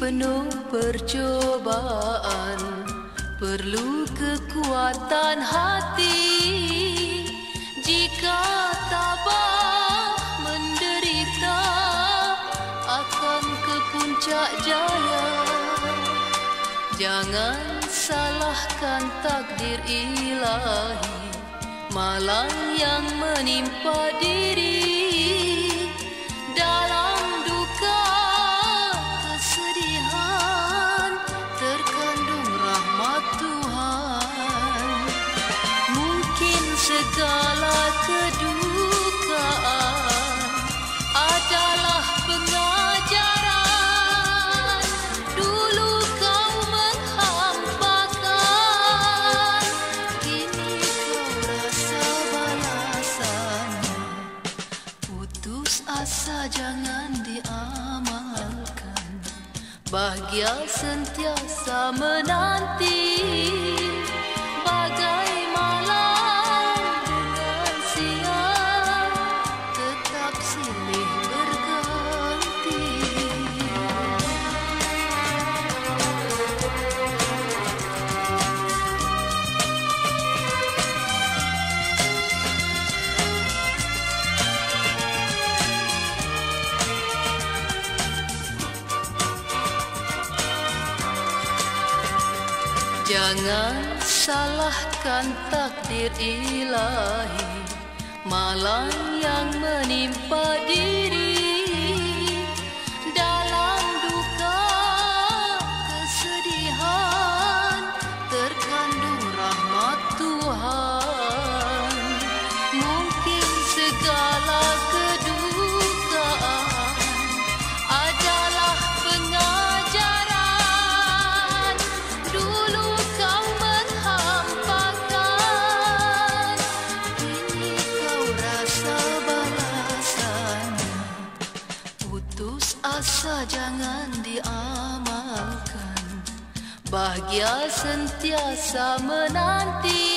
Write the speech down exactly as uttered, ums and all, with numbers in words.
penuh percobaan, perlu kekuatan hati. Jika tabah menderita, akan ke puncak jaya. Jangan salahkan takdir ilahi, malang yang menimpa diri. Dalam duka kesedihan terkandung rahmat Tuhan. Mungkin segala kedukaan adalah pengajaran. Dulu kau menghampakan, kini kau rasa balasannya. Putus asa jangan diamalkan, bahagia sentiasa menanti. Bagai malam dengan siang, tetap silih berganti. Jangan salahkan takdir ilahi, malang yang menimpa diri. Dalam duka kesedihan terkandung rahmat Tuhan. Mungkin segala kedukaan adalah pengajaran. Dulu kau menghampakan, kini kau rasa balasannya. Putus asa jangan diamalkan, bahagia sentiasa menanti.